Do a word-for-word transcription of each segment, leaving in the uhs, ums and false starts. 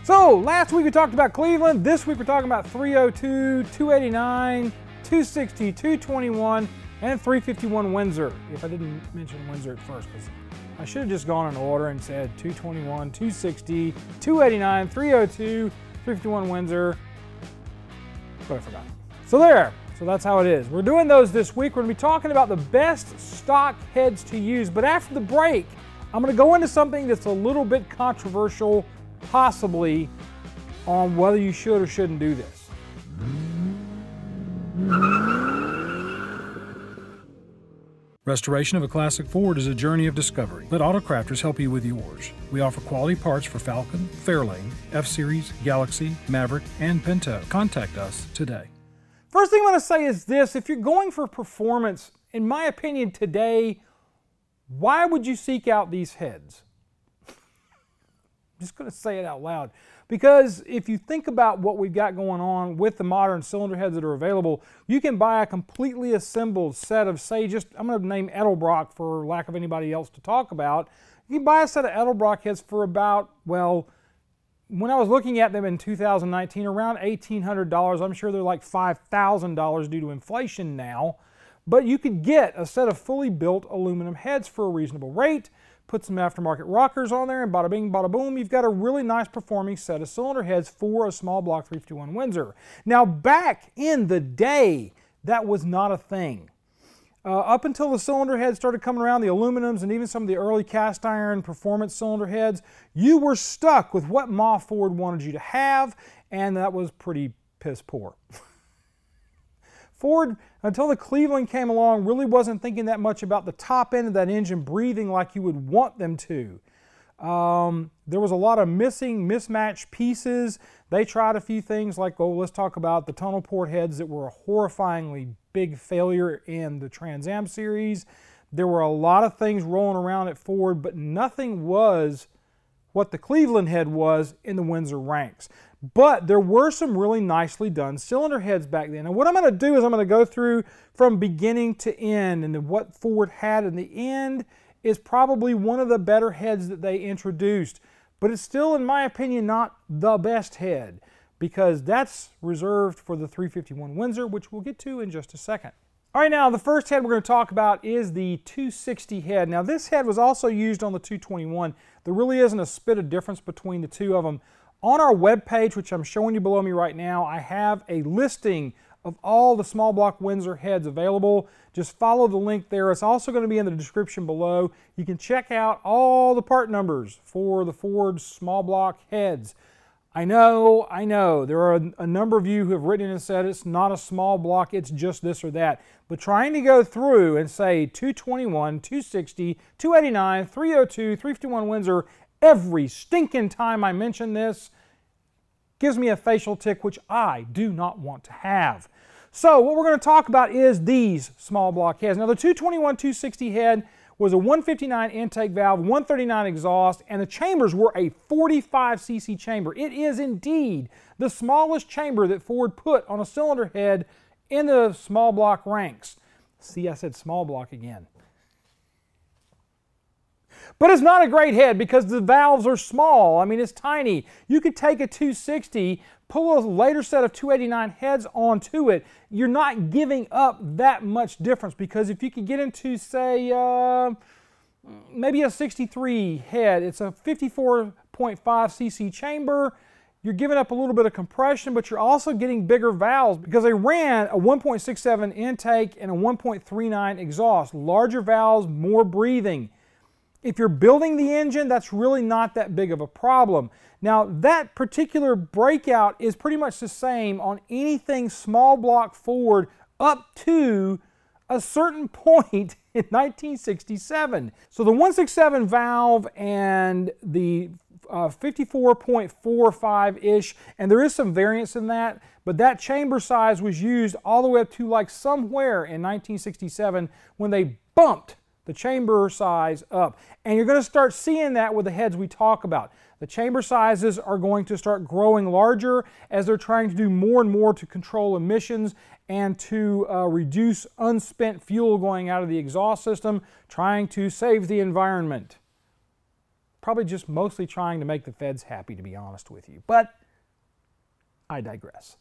So last week we talked about Cleveland. This week we're talking about three oh two, two eighty-nine, two sixty, two twenty-one, and three fifty-one Windsor. If I didn't mention Windsor at first, because I should have just gone in order and said two twenty-one, two sixty, two eighty-nine, three oh two, three fifty-one Windsor, but I forgot. So there, so that's how it is. We're doing those this week. We're gonna be talking about the best stock heads to use, but after the break, I'm gonna go into something that's a little bit controversial, possibly, on whether you should or shouldn't do this. Restoration of a classic Ford is a journey of discovery. Let Autocrafters help you with yours. We offer quality parts for Falcon, Fairlane, F-Series, Galaxy, Maverick, and Pinto. Contact us today. First thing I'm going to say is this: if you're going for performance, in my opinion today, why would you seek out these heads? I'm just going to say it out loud. Because if you think about what we've got going on with the modern cylinder heads that are available, you can buy a completely assembled set of, say, just, I'm going to name Edelbrock for lack of anybody else to talk about. You can buy a set of Edelbrock heads for about, well, when I was looking at them in two thousand nineteen, around eighteen hundred dollars. I'm sure they're like five thousand dollars due to inflation now. But you could get a set of fully built aluminum heads for a reasonable rate. Put some aftermarket rockers on there, and bada bing, bada boom, you've got a really nice performing set of cylinder heads for a small block three fifty-one Windsor. Now, back in the day, that was not a thing. Uh, up until the cylinder heads started coming around, the aluminums and even some of the early cast iron performance cylinder heads, you were stuck with what Ma Ford wanted you to have, and that was pretty piss poor. Ford, until the Cleveland came along, really wasn't thinking that much about the top end of that engine breathing like you would want them to. Um, there was a lot of missing, mismatched pieces. They tried a few things like, oh, let's talk about the tunnel port heads that were a horrifyingly big failure in the Trans Am series. There were a lot of things rolling around at Ford, but nothing was what the Cleveland head was in the Windsor ranks. But there were some really nicely done cylinder heads back then. And what I'm going to do is I'm going to go through from beginning to end, and what Ford had in the end is probably one of the better heads that they introduced. But it's still, in my opinion, not the best head, because that's reserved for the three fifty-one Windsor, which we'll get to in just a second. All right, now the first head we're going to talk about is the two sixty head. Now this head was also used on the two twenty-one. There really isn't a spit of difference between the two of them. On our webpage, which I'm showing you below me right now, I have a listing of all the small block Windsor heads available. Just follow the link there. It's also going to be in the description below. You can check out all the part numbers for the Ford small block heads. I know, I know, there are a, a number of you who have written in and said it's not a small block, it's just this or that. But trying to go through and say two twenty-one, two sixty, two eighty-nine, three oh two, three fifty-one Windsor every stinking time I mention this gives me a facial tick, which I do not want to have. So what we're going to talk about is these small block heads. Now the two twenty-one, two sixty head was a one fifty-nine intake valve, one thirty-nine exhaust, and the chambers were a forty-five c c chamber. It is indeed the smallest chamber that Ford put on a cylinder head in the small block ranks. See, I said small block again. But it's not a great head because the valves are small. I mean, it's tiny. You could take a two sixty, pull a later set of two eighty-nine heads onto it. You're not giving up that much difference, because if you could get into, say, uh, maybe a sixty-three head, it's a fifty-four point five c c chamber. You're giving up a little bit of compression, but you're also getting bigger valves because they ran a one point six seven intake and a one point three nine exhaust. Larger valves, more breathing. If you're building the engine, that's really not that big of a problem. Now, that particular breakout is pretty much the same on anything small block Ford up to a certain point in nineteen sixty-seven. So the one sixty-seven valve and the uh, fifty-four point four five-ish, and there is some variance in that, but that chamber size was used all the way up to like somewhere in nineteen sixty-seven when they bumped the chamber size up. And you're going to start seeing that with the heads we talk about. The chamber sizes are going to start growing larger as they're trying to do more and more to control emissions and to uh, reduce unspent fuel going out of the exhaust system, trying to save the environment. probably just mostly trying to make the feds happy, to be honest with you. But I digress.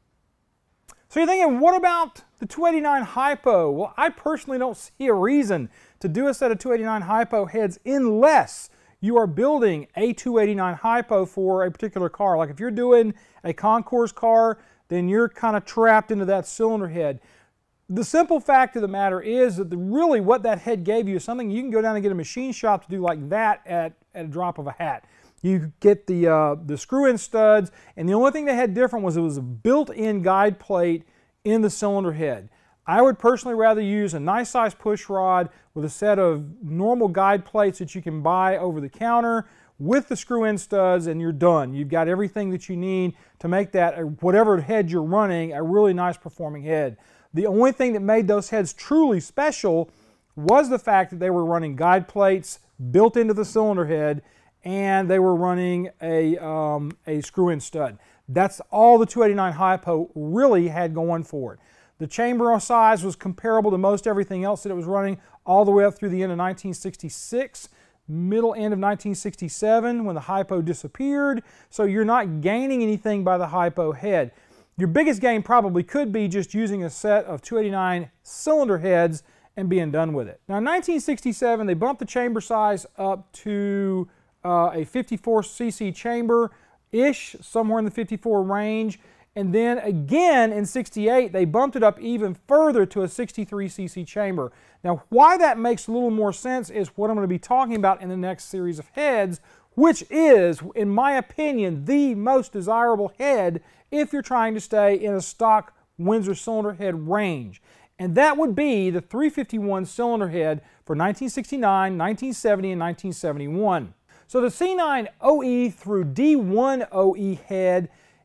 So you're thinking, what about the two eighty-nine Hypo? Well, I personally don't see a reason to do a set of two eighty-nine Hypo heads unless you are building a two eighty-nine Hypo for a particular car. Like if you're doing a concours car, then you're kind of trapped into that cylinder head. The simple fact of the matter is that the, really what that head gave you is something you can go down and get a machine shop to do like that at, at a drop of a hat. You get the, uh, the screw-in studs, and the only thing they had different was it was a built-in guide plate in the cylinder head. I would personally rather use a nice size push rod with a set of normal guide plates that you can buy over the counter with the screw-in studs, and you're done. You've got everything that you need to make that, whatever head you're running, a really nice performing head. The only thing that made those heads truly special was the fact that they were running guide plates built into the cylinder head, and they were running a, um, a screw-in stud. That's all the two eighty-nine Hypo really had going for it. The chamber size was comparable to most everything else that it was running all the way up through the end of nineteen sixty-six, middle end of nineteen sixty-seven when the Hypo disappeared, so you're not gaining anything by the Hypo head. Your biggest gain probably could be just using a set of two eighty-nine cylinder heads and being done with it. Now in nineteen sixty-seven they bumped the chamber size up to Uh, a fifty-four c c chamber-ish, somewhere in the fifty-four range, and then again in sixty-eight they bumped it up even further to a sixty-three c c chamber. Now why that makes a little more sense is what I'm going to be talking about in the next series of heads, which is, in my opinion, the most desirable head if you're trying to stay in a stock Windsor cylinder head range. And that would be the three fifty-one cylinder head for nineteen sixty-nine, nineteen seventy, and nineteen seventy-one. So the C nine O E through D one O E head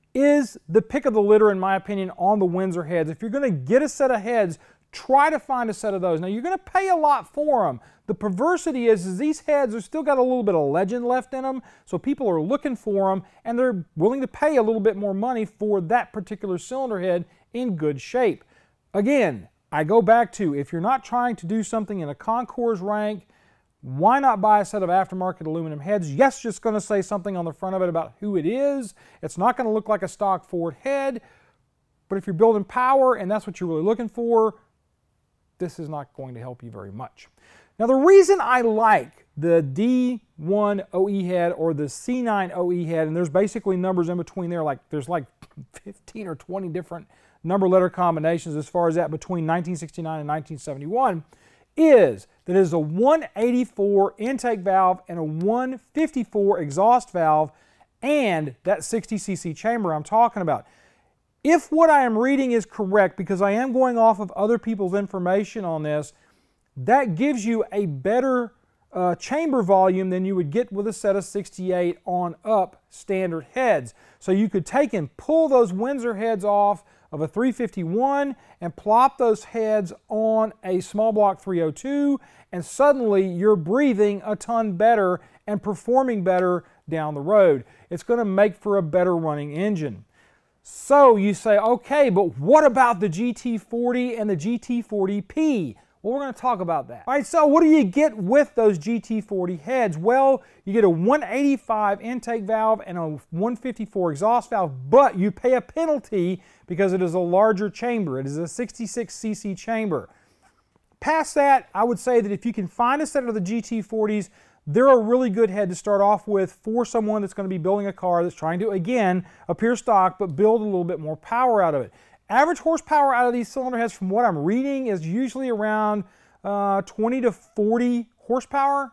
is the pick of the litter, in my opinion, on the Windsor heads. If you're going to get a set of heads, try to find a set of those. Now you're going to pay a lot for them. The perversity is, is these heads have still got a little bit of legend left in them, so people are looking for them and they're willing to pay a little bit more money for that particular cylinder head in good shape. Again, I go back to, if you're not trying to do something in a concours rank, why not buy a set of aftermarket aluminum heads? Yes, just going to say something on the front of it about who it is. It's not going to look like a stock Ford head, but if you're building power and that's what you're really looking for, this is not going to help you very much. Now the reason I like the D one O E head or the C nine O E head, and there's basically numbers in between there, like there's like fifteen or twenty different number letter combinations as far as that between nineteen sixty-nine and nineteen seventy-one, is that it is a one eighty-four intake valve and a one fifty-four exhaust valve and that sixty c c chamber I'm talking about. If what I am reading is correct, because I am going off of other people's information on this, that gives you a better uh, chamber volume than you would get with a set of sixty-eight on up standard heads. So you could take and pull those Windsor heads off of a three fifty-one and plop those heads on a small block three oh two, and suddenly you're breathing a ton better and performing better down the road. It's going to make for a better running engine. So you say, okay, but what about the G T forty and the G T forty P? Well, we're going to talk about that. All right, so what do you get with those G T forty heads? Well, you get a one eighty-five intake valve and a one fifty-four exhaust valve, but you pay a penalty because it is a larger chamber. It is a sixty-six c c chamber. Past that, I would say that if you can find a set of the G T forties, they're a really good head to start off with for someone that's going to be building a car that's trying to, again, appear stock, but build a little bit more power out of it. Average horsepower out of these cylinder heads, from what I'm reading, is usually around uh, twenty to forty horsepower.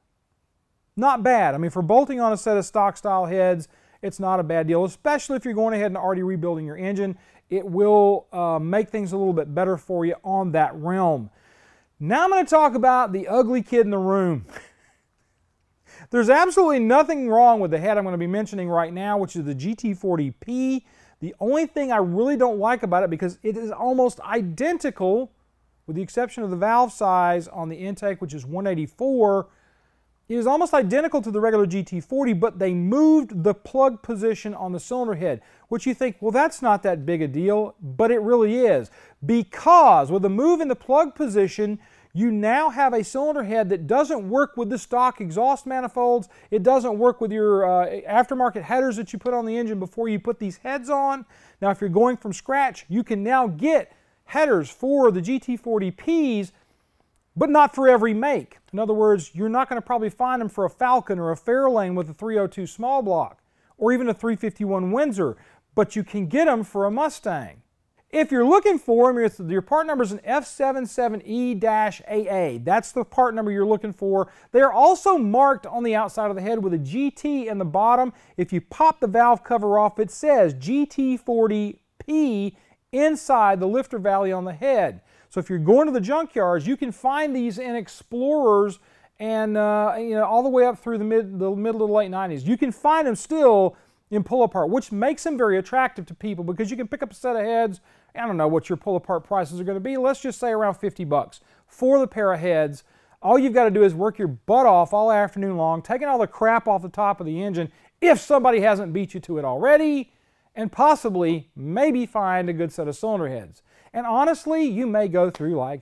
Not bad. I mean, for bolting on a set of stock style heads, it's not a bad deal, especially if you're going ahead and already rebuilding your engine. It will uh, make things a little bit better for you on that realm. Now I'm going to talk about the ugly kid in the room. There's absolutely nothing wrong with the head I'm going to be mentioning right now, which is the G T forty P. The only thing I really don't like about it, because it is almost identical, with the exception of the valve size on the intake, which is one eighty-four, it is almost identical to the regular G T forty, but they moved the plug position on the cylinder head, which you think, well, that's not that big a deal, but it really is. Because with the move in the plug position, you now have a cylinder head that doesn't work with the stock exhaust manifolds. It doesn't work with your uh, aftermarket headers that you put on the engine before you put these heads on. Now, if you're going from scratch, you can now get headers for the G T forty Ps, but not for every make. In other words, you're not going to probably find them for a Falcon or a Fairlane with a three oh two small block, or even a three fifty-one Windsor, but you can get them for a Mustang. If you're looking for them, your part number is an F seventy-seven E A A. That's the part number you're looking for. They're also marked on the outside of the head with a G T in the bottom. If you pop the valve cover off, it says G T forty P inside the lifter valley on the head. So if you're going to the junkyards, you can find these in Explorers and uh, you know, all the way up through the mid, the middle of the late nineties. You can find them still in pull-apart, which makes them very attractive to people because you can pick up a set of heads. I don't know what your pull-apart prices are going to be. Let's just say around fifty bucks for the pair of heads. All you've got to do is work your butt off all afternoon long, taking all the crap off the top of the engine, if somebody hasn't beat you to it already, and possibly maybe find a good set of cylinder heads. And honestly, you may go through like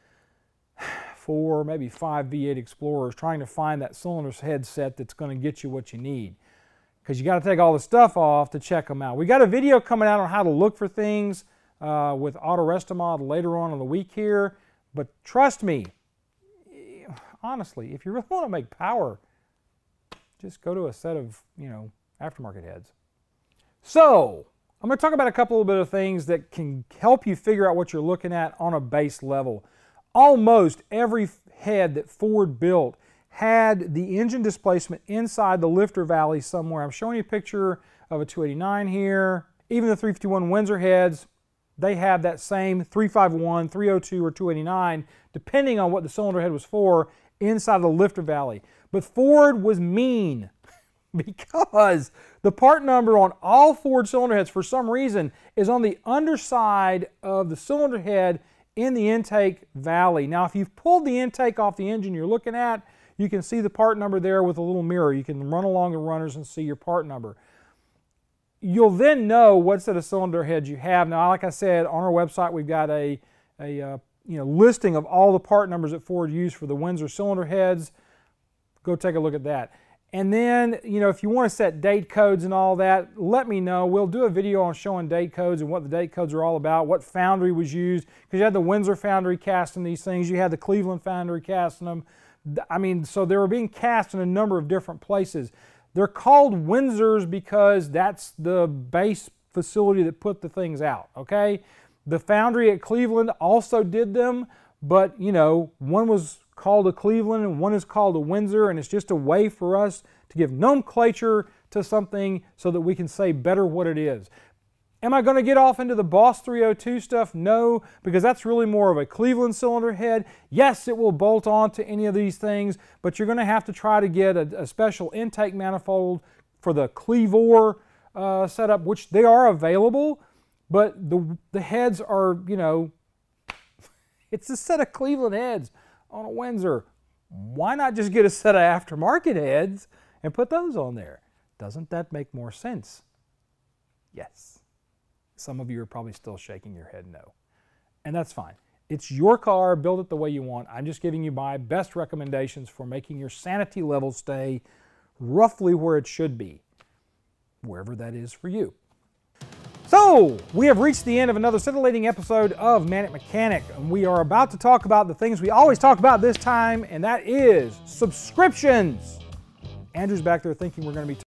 four, maybe five V eight Explorers trying to find that cylinder head set that's going to get you what you need. Because you got to take all the stuff off to check them out. We got a video coming out on how to look for things uh, with Autorestomod later on in the week here. But trust me, honestly, if you really want to make power, just go to a set of, you know, aftermarket heads. So, I'm going to talk about a couple of bit of things that can help you figure out what you're looking at on a base level. Almost every head that Ford built had the engine displacement inside the lifter valley somewhere. I'm showing you a picture of a two eighty-nine here. Even the three fifty-one Windsor heads, they have that same three fifty-one, three oh two, or two eighty-nine, depending on what the cylinder head was for, inside the lifter valley. But Ford was mean because the part number on all Ford cylinder heads, for some reason, is on the underside of the cylinder head in the intake valley. Now, if you've pulled the intake off the engine you're looking at, you can see the part number there with a little mirror. You can run along the runners and see your part number. You'll then know what set of cylinder heads you have. Now, like I said, on our website we've got a, a uh, you know, listing of all the part numbers that Ford used for the Windsor cylinder heads. Go take a look at that. And then, you know, if you want to set date codes and all that, let me know. We'll do a video on showing date codes and what the date codes are all about, what foundry was used, because you had the Windsor foundry casting these things, you had the Cleveland foundry casting them. I mean, so they were being cast in a number of different places. They're called Windsors because that's the base facility that put the things out, okay? The foundry at Cleveland also did them, but, you know, one was called a Cleveland and one is called a Windsor, and it's just a way for us to give nomenclature to something so that we can say better what it is. Am I going to get off into the Boss three oh two stuff? No, because that's really more of a Cleveland cylinder head. Yes, it will bolt on to any of these things, but you're going to have to try to get a, a special intake manifold for the Clevor uh, setup, which they are available, but the, the heads are, you know, it's a set of Cleveland heads on a Windsor. Why not just get a set of aftermarket heads and put those on there? Doesn't that make more sense? Yes. Some of you are probably still shaking your head no. And that's fine. It's your car, build it the way you want. I'm just giving you my best recommendations for making your sanity level stay roughly where it should be, wherever that is for you. So, we have reached the end of another scintillating episode of Manic Mechanic, and we are about to talk about the things we always talk about this time, and that is subscriptions. Andrew's back there thinking we're going to be